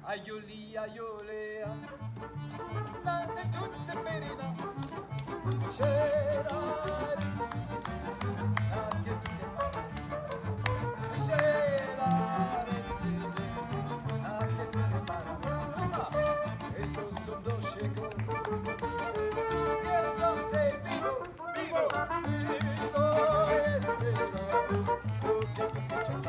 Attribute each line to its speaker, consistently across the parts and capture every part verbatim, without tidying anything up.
Speaker 1: aioli, aiole, nanne tutte merina, c'era rizzi, rizzi, anche tu che c'era rizzi, rizzi, anche tu che para, ma questo sono scego, piazzante vivo, vivo, vivo, e se no, che tu che c'è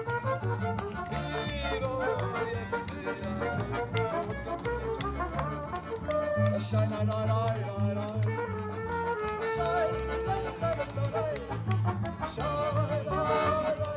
Speaker 1: shine la la la la la shine la la la la shine la la la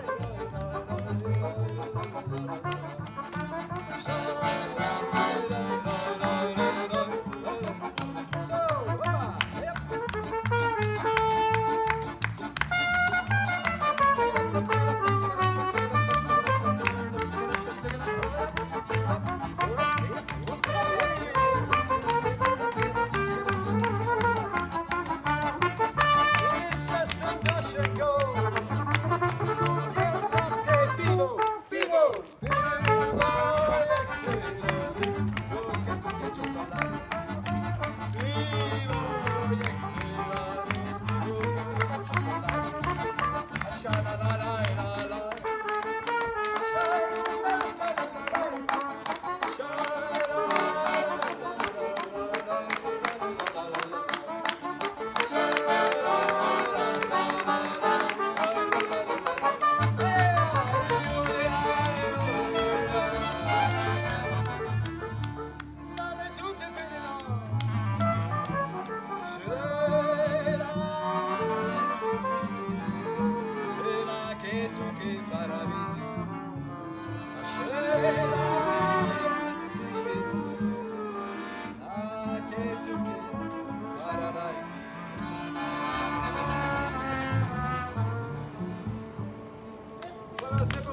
Speaker 1: c'est bon.